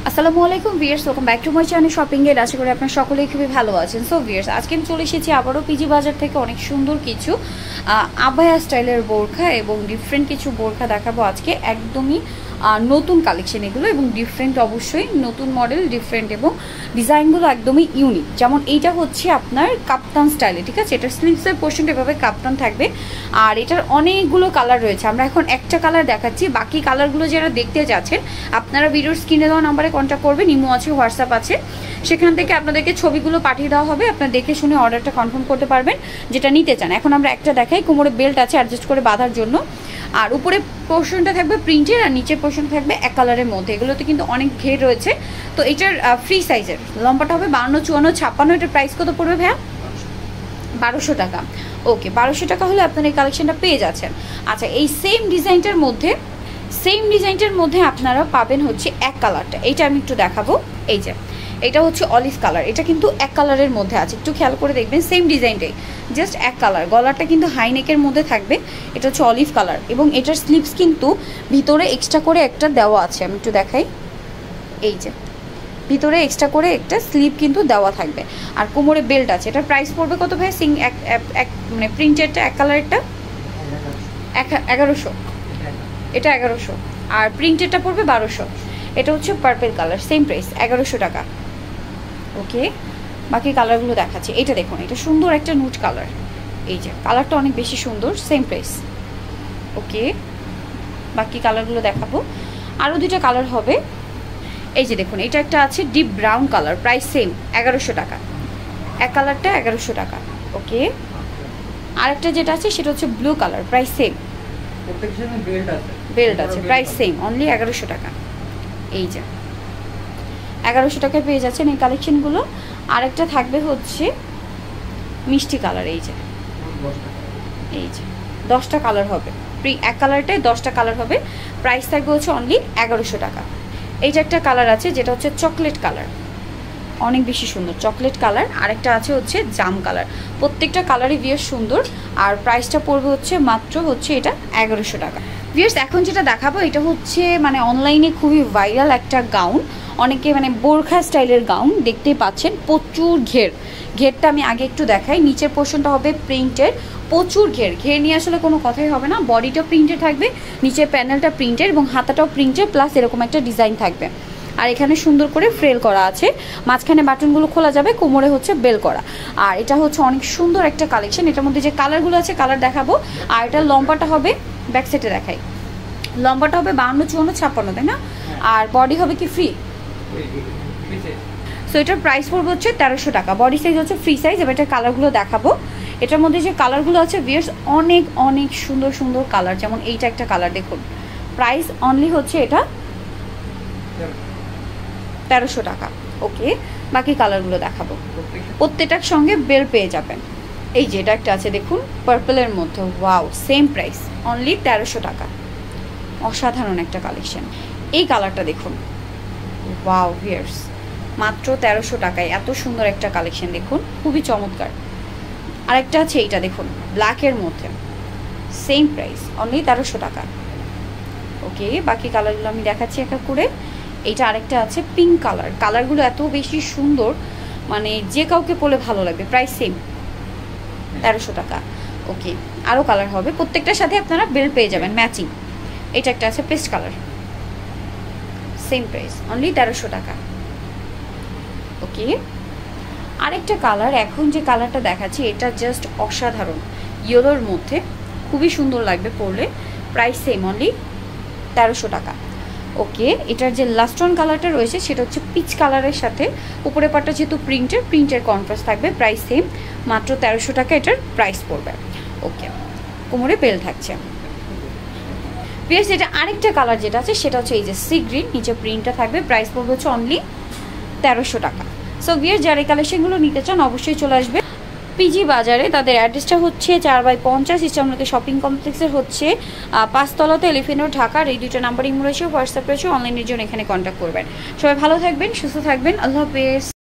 আসসালামু আলাইকুম viewers, welcome back to my channel shopping guide. আশা করি আপনারা সকলেই খুবই ভালো আছেন। সো ভিউয়ার্স, আজকে আমি চলে এসেছি আবারও পিজি বাজার থেকে অনেক সুন্দর কিছু আবায়া স্টাইলের বোরখা এবং ডিফারেন্ট কিছু বোরখা দেখাবো আজকে। একদমই নতুন কালেকশন এগুলো এবং ডিফারেন্ট, অবশ্যই নতুন মডেল, ডিফারেন্ট এবং ডিজাইনগুলো একদমই ইউনিক। যেমন এইটা হচ্ছে আপনার কাপ্তান স্টাইলে, ঠিক আছে? এটার স্লিভসের পোর্শনটা এভাবে কাপ্তান থাকবে আর এটার অনেকগুলো কালার রয়েছে। আমরা এখন একটা কালার দেখাচ্ছি, বাকি কালারগুলো যারা দেখতে যাচ্ছেন আপনারা ভিডিওর স্ক্রিনে দেওয়া নাম্বারে কন্ট্যাক্ট করবেন। ইমো আছে, হোয়াটসঅ্যাপ আছে, সেখান থেকে আপনাদেরকে ছবিগুলো পাঠিয়ে দেওয়া হবে। আপনারা দেখে শুনে অর্ডারটা কনফার্ম করতে পারবেন যেটা নিতে চান। এখন আমরা একটা দেখাই, কোমরে বেল্ট আছে অ্যাডজাস্ট করে বাঁধার জন্য, আর উপরে পোর্শনটা থাকবে প্রিন্টের আর নিচের পোর্শন থাকবে এক কালারের মধ্যে। এগুলোতে কিন্তু অনেক ঘের রয়েছে। তো এটার ফ্রি সাইজের লম্বাটা হবে 52, 54, 56। এটার প্রাইস কত পড়বে ভাইয়া? 1200 টাকা। ওকে, 1200 টাকা হলে আপনারা এই কালেকশনটা পেয়ে যাচ্ছেন। আচ্ছা, এই সেম ডিজাইনটার মধ্যে আপনারা পাবেন হচ্ছে এক কালারটা। এইটা আমি একটু দেখাবো। এই যে এটা হচ্ছে অলিভ কালার, এটা কিন্তু এক কালারের মধ্যে আছে, একটু খেয়াল করে দেখবেন। সেম ডিজাইনটাই, জাস্ট এক কালার। গলাটা কিন্তু হাইনেকের মধ্যে থাকবে। এটা হচ্ছে অলিভ কালার এবং এটার স্লিভস কিন্তু ভিতরে এক্সট্রা করে একটা দেওয়া আছে। আমি একটু দেখাই, এই যে ভিতরে এক্সট্রা করে একটা স্লিভ কিন্তু দেওয়া থাকবে আর কোমরে বেল্ট আছে। এটার প্রাইস পড়বে কত ভাই? মানে প্রিন্টেরটা এক কালারটা 1100, এটা 1100 আর প্রিন্টেরটা পড়বে 1200। এটা হচ্ছে পার্পল কালার, সেম প্রাইস 1100 টাকা। ওকে, বাকি কালারগুলো দেখাচ্ছি। এটা দেখুন, এটা সুন্দর একটা নুট কালার। এই যে কালারটা অনেক বেশি সুন্দর, সেম প্রাইস। ওকে, বাকি কালারগুলো দেখাবো। আরও দুইটা কালার হবে। এই যে দেখুন, এটা একটা আছে deep brown colour, price same 1100 টাকা। এক কালারটা 1100 টাকা। ওকে, আরেকটা যেটা আছে সেটা হচ্ছে blue colour, price same. Belt আছে, প্রাইস সেম, অনলি 1100 টাকা। এই যে 1100 টাকায় পেয়ে যাচ্ছেন এই কালেকশনগুলো। আরেকটা থাকবে হচ্ছে মিষ্টি কালার। এই যে 10টা কালার হবে, এক কালারটায় 10টা কালার হবে। প্রাইস থাকবে হচ্ছে অনলি 1100 টাকা। এই যে একটা কালার আছে যেটা হচ্ছে চকলেট কালার, অনেক বেশি সুন্দর চকলেট কালার। আরেকটা আছে হচ্ছে জাম কালার। প্রত্যেকটা কালারই বেশ সুন্দর আর প্রাইসটা পড়বে হচ্ছে মাত্র হচ্ছে এটা 1100 টাকা। ভিউয়ার্স, এখন যেটা দেখাবো এটা হচ্ছে মানে অনলাইনে খুবই ভাইরাল একটা গাউন, অনেকে মানে বোরখা স্টাইলের গাউন দেখতেই পাচ্ছেন। প্রচুর ঘেরটা আমি আগে একটু দেখাই। নিচের পোর্শনটা হবে প্রিন্টের, প্রচুর ঘের নিয়ে আসলে কোনো কথাই হবে না। বডিটা প্রিন্টের থাকবে, নিচের প্যানেলটা প্রিন্টের এবং হাতাটাও প্রিন্টের, প্লাস এরকম একটা ডিজাইন থাকবে। আর এখানে সুন্দর করে ফ্রেল করা আছে, মাঝখানে বাটনগুলো খোলা যাবে, কোমরে হচ্ছে বেল করা। আর এটা হচ্ছে অনেক সুন্দর একটা কালেকশন। এটার মধ্যে যে কালারগুলো আছে কালার দেখাবো। আর এটা লম্বাটা হবে, ব্যাক সাইডে দেখাই, লম্বাটা হবে 52, 54, 56, তাই না? আর বডি হবে কি ফ্রি। সো এটার প্রাইস পড়বে হচ্ছে 1300 টাকা। বডি সাইজ হচ্ছে ফ্রি সাইজ। এবার এটার কালারগুলো দেখাবো। এটার মধ্যে যে কালারগুলো আছে ভিউয়ার্স, অনেক অনেক সুন্দর সুন্দর কালার। যেমন এইটা একটা কালার দেখুন, প্রাইস অনলি হচ্ছে এটা 1300 টাকা। ওকে, বাকি কালারগুলো দেখাবো। প্রত্যেকটার সঙ্গে বেল পেয়ে যাবেন। এই যে এটা একটা আছে দেখুন পার্পলের মধ্যে, ওয়াও, সেম প্রাইস অনলি 1300 টাকা। অসাধারণ একটা কালেকশন। এই কালারটা দেখুন, ওয়াও ভিউয়ার্স, মাত্র 1300 টাকায় এত সুন্দর একটা কালেকশন দেখুন, খুবই চমৎকার। আরেকটা আছে এইটা দেখুন ব্ল্যাকের মধ্যে, সেম প্রাইস অনলি 1300 টাকা। ওকে, বাকি কালারগুলো আমি দেখাচ্ছি এক এক করে। এইটা আরেকটা আছে পিঙ্ক কালার, কালারগুলো এত বেশি সুন্দর মানে যে কাউকে পরলে ভালো লাগবে। প্রাইস সেম 1300 টাকা। ওকে, আরও কালার হবে, প্রত্যেকটার সাথে আপনারা বেল্ট পেয়ে যাবেন ম্যাচিং। এটা একটা আছে paste colour, same price only 1300 টাকা। ওকে, আরেকটা কালার, এখন যে কালারটা দেখাচ্ছি এটা জাস্ট অসাধারণ, ইয়েলোর মধ্যে খুবই সুন্দর লাগবে পরলে। প্রাইস সেম অনলি 1300 টাকা। ওকে, এটার যে লাস্ট ওয়ান কালারটা রয়েছে সেটা হচ্ছে পিচ কালারের সাথে উপরে পাটটা যেহেতু প্রিন্টের কন্ট্রাস্ট থাকবে। প্রাইস সেম, মাত্র 1300 টাকা এটার প্রাইস পড়বে। ওকে, কোমরে বেল থাকছে। প্লাস এটা আরেকটা কালার যেটা আছে সেটা হচ্ছে এই যে সি গ্রিন, নিচে প্রিন্টটা থাকবে। প্রাইস পড়বে হচ্ছে অনলি 1300 টাকা। সো ভিউয়ার্স, যারা এই কালেকশনগুলো নিতে চান অবশ্যই চলে আসবে পিজি বাজারে। তাদের অ্যাড্রেসটা হচ্ছে 4/50 ইস্টার্নকে শপিং কমপ্লেক্সের হচ্ছে 5 তলাতে, এলিফেন্ট রোড, ঢাকার। এই দুইটা নাম্বার ইমো রয়েছে, হোয়াটসঅ্যাপ রয়েছে, অনলাইনের জন্য এখানে কন্ট্যাক্ট করবেন। সবাই ভালো থাকবেন, সুস্থ থাকবেন, আল্লাহ হাফেজ।